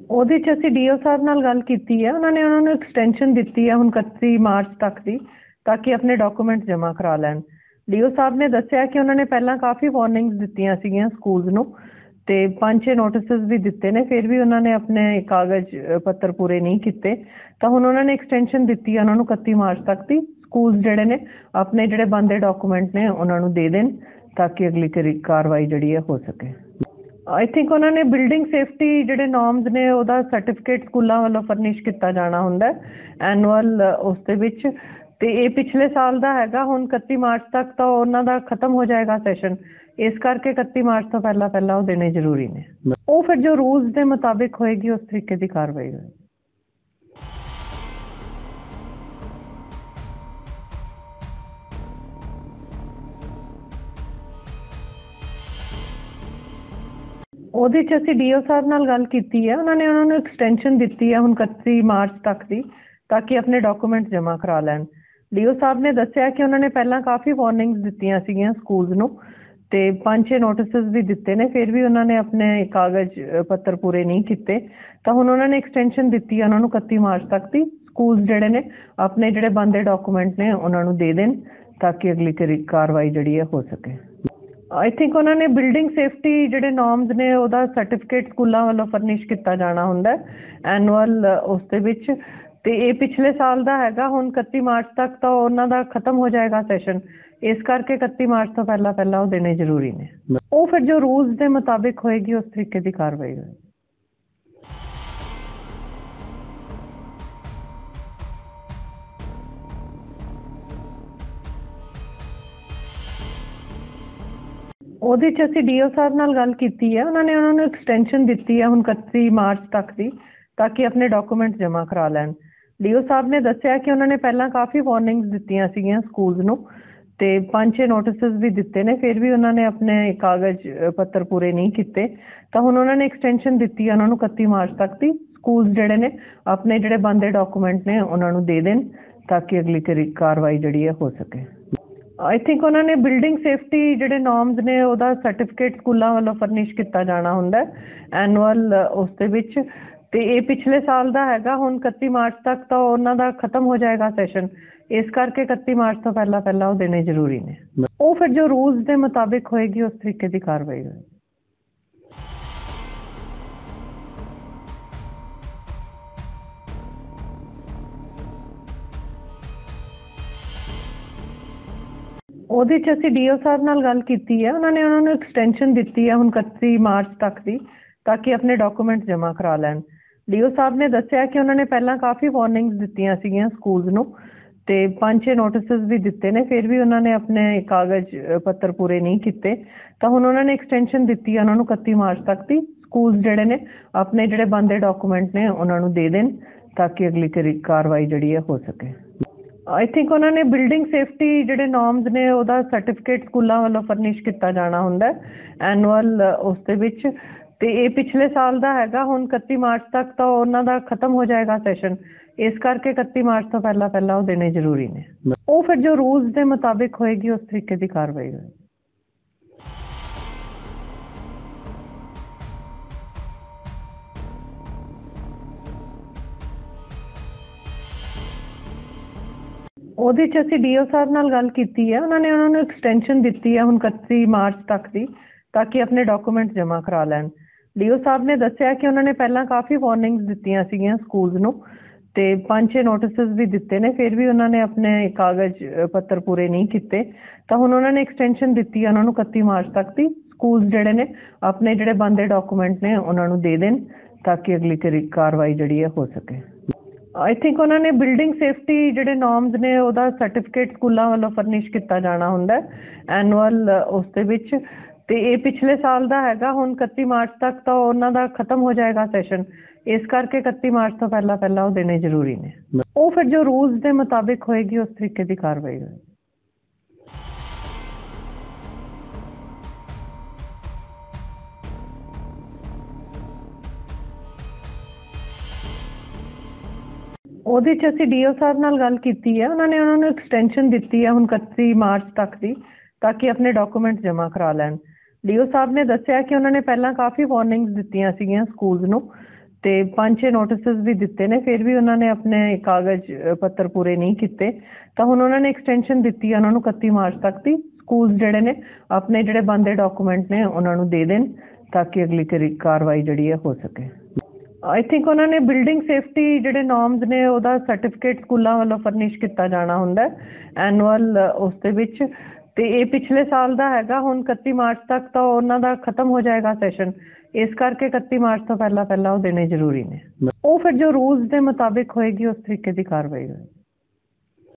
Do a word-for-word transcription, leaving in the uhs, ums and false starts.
ਉਹਦੇ 'ਚ ਅਸੀਂ ਡੀਓ ਸਾਹਿਬ ਨਾਲ ਗੱਲ ਕੀਤੀ ਹੈ। ਉਹਨਾਂ ਨੇ ਉਹਨਾਂ ਨੂੰ ਐਕਸਟੈਂਸ਼ਨ ਦਿੱਤੀ ਹੈ ਹੁਣ ਇਕੱਤੀ ਮਾਰਚ ਤੱਕ ਦੀ, ਤਾਂ ਕਿ ਆਪਣੇ ਡਾਕੂਮੈਂਟ ਜਮ੍ਹਾਂ ਕਰਾ ਲੈਣ। ਡੀਓ ਸਾਹਿਬ ਨੇ ਦੱਸਿਆ ਕਿ ਉਹਨਾਂ ਨੇ ਪਹਿਲਾਂ ਕਾਫੀ ਵਾਰਨਿੰਗਸ ਦਿੱਤੀਆਂ ਸੀਗੀਆਂ ਸਕੂਲਸ ਨੂੰ, ਤੇ ਪੰਜ ਛੇ ਨੋਟਿਸਸ ਵੀ ਦਿੱਤੇ ਨੇ, ਫਿਰ ਵੀ ਉਹਨਾਂ ਨੇ ਆਪਣੇ ਕਾਗਜ਼ ਪੱਤਰ ਪੂਰੇ ਨਹੀਂ ਕੀਤੇ। ਤਾਂ ਹੁਣ ਉਹਨਾਂ ਨੇ ਐਕਸਟੈਂਸ਼ਨ ਦਿੱਤੀ ਹੈ ਉਹਨਾਂ ਨੂੰ ਇਕੱਤੀ ਮਾਰਚ ਤੱਕ ਦੀ। ਸਕੂਲਸ ਜਿਹੜੇ ਨੇ ਆਪਣੇ ਜਿਹੜੇ ਬਣਦੇ ਡਾਕੂਮੈਂਟ ਨੇ ਉਹਨਾਂ ਨੂੰ ਦੇ ਦੇਣ, ਤਾਂ ਕਿ ਅਗਲੀ ਕਰੀ ਕਾਰਵਾਈ ਜਿਹੜੀ ਹੈ ਹੋ ਸਕੇ। ਆਈ ਥਿੰਕ ਉਹਨਾਂ ਨੇ ਬਿਲਡਿੰਗ ਸੇਫਟੀ ਜਿਹੜੇ ਨੋਰਮਸ ਨੇ ਉਹਦਾ ਸਰਟੀਫਿਕੇਟ ਸਕੂਲਾਂ ਵੱਲੋਂ ਫਰਨਿਸ਼ ਕੀਤਾ ਜਾਣਾ ਹੁੰਦਾ ਐਨੂਅਲ ਉਸ ਦੇ ਵਿੱਚ, ਤੇ ਇਹ ਪਿਛਲੇ ਸਾਲ ਦਾ ਹੈਗਾ। ਹੁਣ ਇਕੱਤੀ ਮਾਰਚ ਤੱਕ ਤਾਂ ਉਹਨਾਂ ਦਾ ਖਤਮ ਹੋ ਜਾਏਗਾ ਸੈਸ਼ਨ, ਇਸ ਕਰਕੇ ਇਕੱਤੀ ਮਾਰਚ ਤੋਂ ਪਹਿਲਾਂ ਪਹਿਲਾਂ ਉਹ ਦੇਣੇ ਜ਼ਰੂਰੀ ਨੇ। ਉਹ ਫਿਰ ਜੋ ਰੂਲਸ ਦੇ ਮੁਤਾਬਿਕ ਹੋਏਗੀ ਉਸ ਤਰੀਕੇ ਦੀ ਕਾਰਵਾਈ ਹੋਏਗੀ। ਉਹਦੇ 'ਚ ਅਸੀਂ ਡੀਓ ਸਾਹਿਬ ਨਾਲ ਗੱਲ ਕੀਤੀ ਹੈ। ਉਹਨਾਂ ਨੇ ਉਹਨਾਂ ਨੂੰ ਐਕਸਟੈਂਸ਼ਨ ਦਿੱਤੀ ਹੈ ਹੁਣ ਇਕੱਤੀ ਮਾਰਚ ਤੱਕ ਦੀ, ਤਾਂ ਕਿ ਆਪਣੇ ਡਾਕੂਮੈਂਟ ਜਮ੍ਹਾਂ ਕਰਾ ਲੈਣ। ਡੀਓ ਸਾਹਿਬ ਨੇ ਦੱਸਿਆ ਕਿ ਉਹਨਾਂ ਨੇ ਪਹਿਲਾਂ ਕਾਫੀ ਵਾਰਨਿੰਗਸ ਦਿੱਤੀਆਂ ਸੀਗੀਆਂ ਸਕੂਲਸ ਨੂੰ, ਤੇ ਪੰਜ ਛੇ ਨੋਟਿਸਸ ਵੀ ਦਿੱਤੇ ਨੇ, ਫਿਰ ਵੀ ਉਹਨਾਂ ਨੇ ਆਪਣੇ ਕਾਗਜ਼ ਪੱਤਰ ਪੂਰੇ ਨਹੀਂ ਕੀਤੇ। ਤਾਂ ਹੁਣ ਉਹਨਾਂ ਨੇ ਐਕਸਟੈਂਸ਼ਨ ਦਿੱਤੀ ਹੈ ਉਹਨਾਂ ਨੂੰ ਇਕੱਤੀ ਮਾਰਚ ਤੱਕ ਦੀ। ਸਕੂਲਸ ਜਿਹੜੇ ਨੇ ਆਪਣੇ ਜਿਹੜੇ ਬਣਦੇ ਡਾਕੂਮੈਂਟ ਨੇ ਉਹਨਾਂ ਨੂੰ ਦੇ ਦੇਣ, ਤਾਂ ਕਿ ਅਗਲੀ ਕਰੀ ਕਾਰਵਾਈ ਜਿਹੜੀ ਹੈ ਹੋ ਸਕੇ। ਆਈ ਥਿੰਕ ਉਹਨਾਂ ਨੇ ਬਿਲਡਿੰਗ ਸੇਫਟੀ ਜਿਹੜੇ ਨੋਰਮਸ ਨੇ ਉਹਦਾ ਸਰਟੀਫਿਕੇਟ ਸਕੂਲਾਂ ਵੱਲੋਂ ਫਰਨਿਸ਼ ਕੀਤਾ ਜਾਣਾ ਹੁੰਦਾ ਐਨੂਅਲ ਉਸ ਦੇ ਵਿੱਚ, ਤੇ ਇਹ ਪਿਛਲੇ ਸਾਲ ਦਾ ਹੈਗਾ। ਹੁਣ ਇਕੱਤੀ ਮਾਰਚ ਤੱਕ ਤਾਂ ਉਹਨਾਂ ਦਾ ਖਤਮ ਹੋ ਜਾਏਗਾ ਸੈਸ਼ਨ, ਇਸ ਕਰਕੇ ਇਕੱਤੀ ਮਾਰਚ ਤੋਂ ਪਹਿਲਾਂ ਪਹਿਲਾਂ ਉਹ ਦੇਣੇ ਜ਼ਰੂਰੀ ਨੇ। ਉਹ ਫਿਰ ਜੋ ਰੂਲਸ ਦੇ ਮੁਤਾਬਿਕ ਹੋਏਗੀ ਉਸ ਤਰੀਕੇ ਦੀ ਕਾਰਵਾਈ ਹੋਏਗੀ। ਉਹਦੇ 'ਚ ਅਸੀਂ ਡੀਓ ਸਾਹਿਬ ਨਾਲ ਗੱਲ ਕੀਤੀ ਹੈ। ਉਹਨਾਂ ਨੇ ਉਹਨਾਂ ਨੂੰ ਐਕਸਟੈਂਸ਼ਨ ਦਿੱਤੀ ਹੈ ਹੁਣ ਇਕੱਤੀ ਮਾਰਚ ਤੱਕ ਦੀ, ਤਾਂ ਕਿ ਆਪਣੇ ਡਾਕੂਮੈਂਟ ਜਮ੍ਹਾਂ ਕਰਾ ਲੈਣ। ਡੀਓ ਸਾਹਿਬ ਨੇ ਦੱਸਿਆ ਕਿ ਉਹਨਾਂ ਨੇ ਪਹਿਲਾਂ ਕਾਫੀ ਵਾਰਨਿੰਗਸ ਦਿੱਤੀਆਂ ਸੀਗੀਆਂ ਸਕੂਲਸ ਨੂੰ, ਤੇ ਪੰਜ ਛੇ ਨੋਟਿਸਸ ਵੀ ਦਿੱਤੇ ਨੇ, ਫਿਰ ਵੀ ਉਹਨਾਂ ਨੇ ਆਪਣੇ ਕਾਗਜ਼ ਪੱਤਰ ਪੂਰੇ ਨਹੀਂ ਕੀਤੇ। ਤਾਂ ਹੁਣ ਉਹਨਾਂ ਨੇ ਐਕਸਟੈਂਸ਼ਨ ਦਿੱਤੀ ਹੈ ਉਹਨਾਂ ਨੂੰ ਇਕੱਤੀ ਮਾਰਚ ਤੱਕ ਦੀ। ਸਕੂਲਸ ਜਿਹੜੇ ਨੇ ਆਪਣੇ ਜਿਹੜੇ ਬਣਦੇ ਡਾਕੂਮੈਂਟ ਨੇ ਉਹਨਾਂ ਨੂੰ ਦੇ ਦੇਣ, ਤਾਂ ਕਿ ਅਗਲੀ ਕਰੀ ਕਾਰਵਾਈ ਜਿਹੜੀ ਹੈ ਹੋ ਸਕੇ। ਆਈ ਥਿੰਕ ਉਹਨਾਂ ਨੇ ਬਿਲਡਿੰਗ ਸੇਫਟੀ ਜਿਹੜੇ ਨੋਰਮਸ ਨੇ ਉਹਦਾ ਸਰਟੀਫਿਕੇਟ ਸਕੂਲਾਂ ਵੱਲੋਂ ਫਰਨਿਸ਼ ਕੀਤਾ ਜਾਣਾ ਹੁੰਦਾ ਐਨੂਅਲ ਉਸ ਦੇ ਵਿੱਚ, ਤੇ ਇਹ ਪਿਛਲੇ ਸਾਲ ਦਾ ਹੈਗਾ। ਹੁਣ ਇਕੱਤੀ ਮਾਰਚ ਤੱਕ ਤਾਂ ਉਹਨਾਂ ਦਾ ਖਤਮ ਹੋ ਜਾਏਗਾ ਸੈਸ਼ਨ, ਇਸ ਕਰਕੇ ਇਕੱਤੀ ਮਾਰਚ ਤੋਂ ਪਹਿਲਾਂ ਪਹਿਲਾਂ ਉਹ ਦੇਣੇ ਜ਼ਰੂਰੀ ਨੇ। ਉਹ ਫਿਰ ਜੋ ਰੂਲਸ ਦੇ ਮੁਤਾਬਿਕ ਹੋਏਗੀ ਉਸ ਤਰੀਕੇ ਦੀ ਕਾਰਵਾਈ ਹੋਏਗੀ। ਉਹਦੇ 'ਚ ਅਸੀਂ ਡੀਓ ਸਾਹਿਬ ਨਾਲ ਗੱਲ ਕੀਤੀ ਹੈ। ਉਹਨਾਂ ਨੇ ਉਹਨਾਂ ਨੂੰ ਐਕਸਟੈਂਸ਼ਨ ਦਿੱਤੀ ਹੈ ਹੁਣ ਇਕੱਤੀ ਮਾਰਚ ਤੱਕ ਦੀ, ਤਾਂ ਕਿ ਆਪਣੇ ਡਾਕੂਮੈਂਟ ਜਮ੍ਹਾਂ ਕਰਾ ਲੈਣ। ਡੀਓ ਸਾਹਿਬ ਨੇ ਦੱਸਿਆ ਕਿ ਉਹਨਾਂ ਨੇ ਪਹਿਲਾਂ ਕਾਫੀ ਵਾਰਨਿੰਗਸ ਦਿੱਤੀਆਂ ਸੀਗੀਆਂ ਸਕੂਲਸ ਨੂੰ, ਤੇ ਪੰਜ ਛੇ ਨੋਟਿਸਸ ਵੀ ਦਿੱਤੇ ਨੇ, ਫਿਰ ਵੀ ਉਹਨਾਂ ਨੇ ਆਪਣੇ ਕਾਗਜ਼ ਪੱਤਰ ਪੂਰੇ ਨਹੀਂ ਕੀਤੇ। ਤਾਂ ਹੁਣ ਉਹਨਾਂ ਨੇ ਐਕਸਟੈਂਸ਼ਨ ਦਿੱਤੀ ਹੈ ਉਹਨਾਂ ਨੂੰ ਇਕੱਤੀ ਮਾਰਚ ਤੱਕ ਦੀ। ਸਕੂਲਸ ਜਿਹੜੇ ਨੇ ਆਪਣੇ ਜਿਹੜੇ ਬਣਦੇ ਡਾਕੂਮੈਂਟ ਨੇ ਉਹਨਾਂ ਨੂੰ ਦੇ ਦੇਣ, ਤਾਂ ਕਿ ਅਗਲੀ ਕਰੀ ਕਾਰਵਾਈ ਜਿਹੜੀ ਹੈ ਹੋ ਸਕੇ। ਆਈ ਥਿੰਕ ਉਹਨਾਂ ਨੇ ਬਿਲਡਿੰਗ ਸੇਫਟੀ ਜਿਹੜੇ ਨੋਰਮਸ ਨੇ ਉਹਦਾ ਸਰਟੀਫਿਕੇਟ ਸਕੂਲਾਂ ਵੱਲੋਂ ਫਰਨਿਸ਼ ਕੀਤਾ ਜਾਣਾ ਹੁੰਦਾ ਐਨੂਅਲ ਉਸ ਦੇ ਵਿੱਚ, ਤੇ ਇਹ ਪਿਛਲੇ ਸਾਲ ਦਾ ਹੈਗਾ। ਹੁਣ ਇਕੱਤੀ ਮਾਰਚ ਤੱਕ ਤਾਂ ਉਹਨਾਂ ਦਾ ਖਤਮ ਹੋ ਜਾਏਗਾ ਸੈਸ਼ਨ, ਇਸ ਕਰਕੇ ਇਕੱਤੀ ਮਾਰਚ ਤੋਂ ਪਹਿਲਾਂ ਪਹਿਲਾਂ ਉਹ ਦੇਣੇ ਜ਼ਰੂਰੀ ਨੇ। ਉਹ ਫਿਰ ਜੋ ਰੂਲਸ ਦੇ ਮੁਤਾਬਿਕ ਹੋਏਗੀ ਉਸ ਤਰੀਕੇ ਦੀ ਕਾਰਵਾਈ ਹੋਏਗੀ। ਉਹਦੇ 'ਚ ਅਸੀਂ ਡੀਓ ਸਾਹਿਬ ਨਾਲ ਗੱਲ ਕੀਤੀ ਹੈ। ਉਹਨਾਂ ਨੇ ਉਹਨਾਂ ਨੂੰ ਐਕਸਟੈਂਸ਼ਨ ਦਿੱਤੀ ਹੈ ਹੁਣ ਇਕੱਤੀ ਮਾਰਚ ਤੱਕ ਦੀ, ਤਾਂ ਕਿ ਆਪਣੇ ਡਾਕੂਮੈਂਟ ਜਮ੍ਹਾਂ ਕਰਾ ਲੈਣ। ਡੀਓ ਸਾਹਿਬ ਨੇ ਦੱਸਿਆ ਕਿ ਉਹਨਾਂ ਨੇ ਪਹਿਲਾਂ ਕਾਫੀ ਵਾਰਨਿੰਗਸ ਦਿੱਤੀਆਂ ਸੀਗੀਆਂ ਸਕੂਲਸ ਨੂੰ, ਤੇ ਪੰਜ ਛੇ ਨੋਟਿਸਸ ਵੀ ਦਿੱਤੇ ਨੇ, ਫਿਰ ਵੀ ਉਹਨਾਂ ਨੇ ਆਪਣੇ ਕਾਗਜ਼ ਪੱਤਰ ਪੂਰੇ ਨਹੀਂ ਕੀਤੇ। ਤਾਂ ਹੁਣ ਉਹਨਾਂ ਨੇ ਐਕਸਟੈਂਸ਼ਨ ਦਿੱਤੀ ਹੈ ਉਹਨਾਂ ਨੂੰ ਇਕੱਤੀ ਮਾਰਚ ਤੱਕ ਦੀ। ਸਕੂਲਸ ਜਿਹੜੇ ਨੇ ਆਪਣੇ ਜਿਹੜੇ ਬਣਦੇ ਡਾਕੂਮੈਂਟ ਨੇ ਉਹਨਾਂ ਨੂੰ ਦੇ ਦੇਣ, ਤਾਂ ਕਿ ਅਗਲੀ ਕਰੀ ਕਾਰਵਾਈ ਜਿਹੜੀ ਹੈ ਹੋ ਸਕੇ। ਆਈ ਥਿੰਕ ਉਹਨਾਂ ਨੇ ਬਿਲਡਿੰਗ ਸੇਫਟੀ ਜਿਹੜੇ ਨੋਰਮਸ ਨੇ ਉਹਦਾ ਸਰਟੀਫਿਕੇਟ ਸਕੂਲਾਂ ਵੱਲੋਂ ਫਰਨਿਸ਼ ਕੀਤਾ ਜਾਣਾ ਹੁੰਦਾ ਐਨੂਅਲ ਉਸ ਦੇ ਵਿੱਚ, ਤੇ ਇਹ ਪਿਛਲੇ ਸਾਲ ਦਾ ਹੈਗਾ। ਹੁਣ ਇਕੱਤੀ ਮਾਰਚ ਤੱਕ ਤਾਂ ਉਹਨਾਂ ਦਾ ਖਤਮ ਹੋ ਜਾਏਗਾ ਸੈਸ਼ਨ, ਇਸ ਕਰਕੇ ਇਕੱਤੀ ਮਾਰਚ ਤੋਂ ਪਹਿਲਾਂ ਪਹਿਲਾਂ ਉਹ ਦੇਣੇ ਜ਼ਰੂਰੀ ਨੇ। ਉਹ ਫਿਰ ਜੋ ਰੂਲਸ ਦੇ ਮੁਤਾਬਿਕ ਹੋਏਗੀ ਉਸ ਤਰੀਕੇ ਦੀ ਕਾਰਵਾਈ ਹੋਏਗੀ। ਉਹਦੇ 'ਚ ਅਸੀਂ ਡੀਓ ਸਾਹਿਬ ਨਾਲ ਗੱਲ ਕੀਤੀ ਹੈ। ਉਹਨਾਂ ਨੇ ਉਹਨਾਂ ਨੂੰ ਐਕਸਟੈਂਸ਼ਨ ਦਿੱਤੀ ਹੈ ਹੁਣ ਇਕੱਤੀ ਮਾਰਚ ਤੱਕ ਦੀ, ਤਾਂ ਕਿ ਆਪਣੇ ਡਾਕੂਮੈਂਟ ਜਮ੍ਹਾਂ ਕਰਾ ਲੈਣ। ਡੀਓ ਸਾਹਿਬ ਨੇ ਦੱਸਿਆ ਕਿ ਉਹਨਾਂ ਨੇ ਪਹਿਲਾਂ ਕਾਫੀ ਵਾਰਨਿੰਗਸ ਦਿੱਤੀਆਂ ਸੀਗੀਆਂ ਸਕੂਲਸ ਨੂੰ, ਤੇ ਪੰਜ ਛੇ ਨੋਟਿਸਸ ਵੀ ਦਿੱਤੇ ਨੇ, ਫਿਰ ਵੀ ਉਹਨਾਂ ਨੇ ਆਪਣੇ ਕਾਗਜ਼ ਪੱਤਰ ਪੂਰੇ ਨਹੀਂ ਕੀਤੇ। ਤਾਂ ਹੁਣ ਉਹਨਾਂ ਨੇ ਐਕਸਟੈਂਸ਼ਨ ਦਿੱਤੀ ਹੈ ਉਹਨਾਂ ਨੂੰ ਇਕੱਤੀ ਮਾਰਚ ਤੱਕ ਦੀ, ਸਕੂਲਸ ਜਿਹੜੇ ਨੇ ਆਪਣੇ ਜਿਹੜੇ ਬਣਦੇ ਡਾਕੂਮੈਂਟ ਨੇ ਉਹਨਾਂ ਨੂੰ ਦੇ ਦੇਣ ਤਾਂ ਕਿ ਅਗਲੀ ਕਰੀ ਕਾਰਵਾਈ ਜਿਹੜੀ ਹੈ ਹੋ ਸਕੇ। ਆਈ ਥਿੰਕ ਉਹਨਾਂ ਨੇ ਬਿਲਡਿੰਗ ਸੇਫਟੀ ਜਿਹੜੇ ਨੋਰਮਸ ਨੇ ਉਹਦਾ ਸਰਟੀਫਿਕੇਟ ਸਕੂਲਾਂ ਵੱਲੋਂ ਫਰਨਿਸ਼ ਕੀਤਾ ਜਾਣਾ ਹੁੰਦਾ ਐਨੂਅਲ ਉਸ ਦੇ ਵਿੱਚ, ਤੇ ਇਹ ਪਿਛਲੇ ਸਾਲ ਦਾ ਹੈਗਾ। ਹੁਣ ਇਕੱਤੀ ਮਾਰਚ ਤੱਕ ਤਾਂ ਉਹਨਾਂ ਦਾ ਖਤਮ ਹੋ ਜਾਏਗਾ ਸੈਸ਼ਨ, ਇਸ ਕਰਕੇ ਇਕੱਤੀ ਮਾਰਚ ਤੋਂ ਪਹਿਲਾਂ ਪਹਿਲਾਂ ਉਹ ਦੇਣੇ ਜ਼ਰੂਰੀ ਨੇ। ਉਹ ਫਿਰ ਜੋ ਰੂਲਸ ਦੇ ਮੁਤਾਬਿਕ ਹੋਏਗੀ ਉਸ ਤਰੀਕੇ ਦੀ ਕਾਰਵਾਈ ਹੋਏਗੀ।